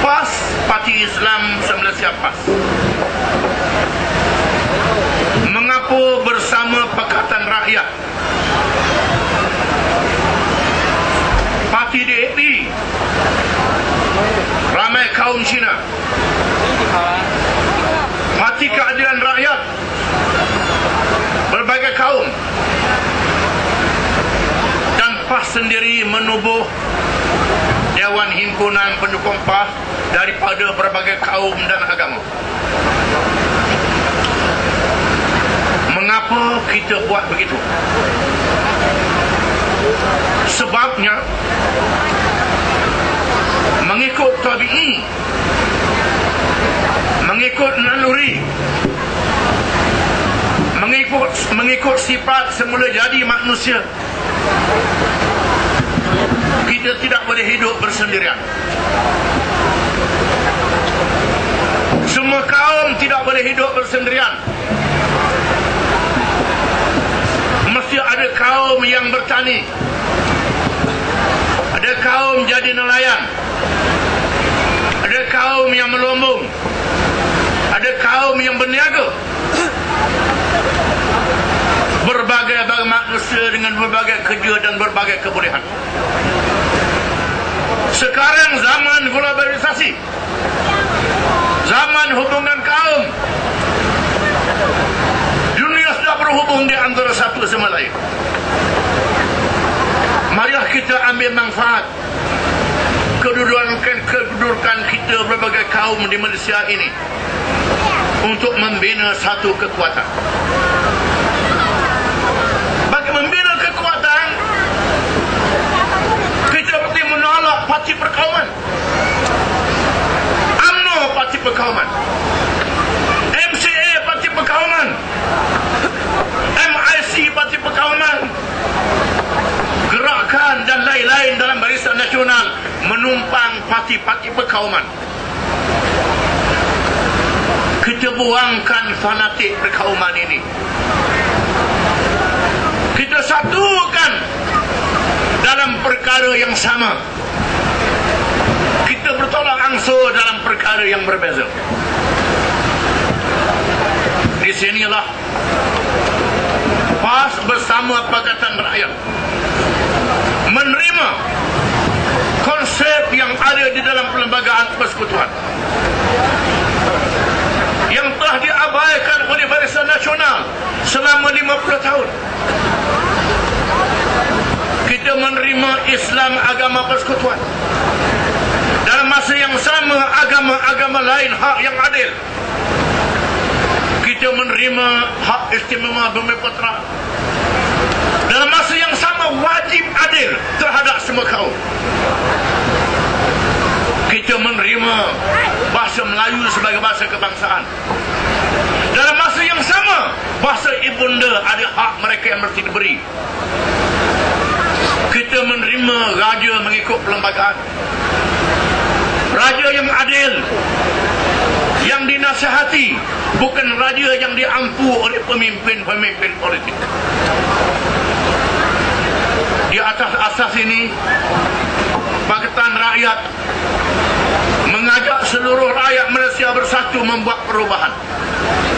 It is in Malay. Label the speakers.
Speaker 1: PAS, Parti Islam Malaysia PAS, mengaku bersama Pakatan Rakyat, Parti DAP, ramai kaum Cina, Parti Keadilan Rakyat, berbagai kaum, dan PAS sendiri menubuh Dewan Himpunan Pendukung PAS daripada berbagai kaum dan agama. Mengapa kita buat begitu? Sebabnya mengikut tabi'i, mengikut naluri, mengikut sifat semula jadi manusia, kita tidak boleh hidup bersendirian. Semua kaum tidak boleh hidup bersendirian. Mesti ada kaum yang bertani, ada kaum jadi nelayan, ada kaum yang melumbung, ada kaum yang berniaga. Berbagai manusia dengan berbagai kerja dan berbagai kebolehan. Sekarang zaman globalisasi, zaman hubungan kaum, dunia sudah berhubung di antara satu sama lain. Marilah kita ambil manfaat kedudukan kita berbagai kaum di Malaysia ini untuk membina satu kekuatan. Bagi membina kekuatan, kita mesti menolak parti perkauman. UMNO parti perkauman, MCA parti perkauman, MIC parti perkauman, Gerakan dan lain-lain dalam Barisan Nasional menumpang parti-parti perkauman. Kita buangkan fanatik perkauman ini. Kita satukan dalam perkara yang sama. Kita bertolak ansur dalam perkara yang berbeza. Di sinilah PAS bersama Pakatan Rakyat menerima konsep yang ada di dalam Perlembagaan Persekutuan yang telah diabaikan oleh Barisan Nasional selama 50 tahun. Kita menerima Islam agama persekutuan. Dalam masa yang sama, agama-agama lain hak yang adil. Kita menerima hak istimewa Bumi Putra. Dalam masa yang sama, wajib adil terhadap semua kaum. Kita menerima bahasa Melayu sebagai bahasa kebangsaan. Dalam masa yang sama, bahasa ibunda ada hak mereka yang mesti diberi. Kita menerima raja mengikut perlembagaan, raja yang adil, yang dinasihati, bukan raja yang diampu oleh pemimpin-pemimpin politik. Di atas asas ini, Pakatan Rakyat mengajak seluruh rakyat Malaysia bersatu membuat perubahan.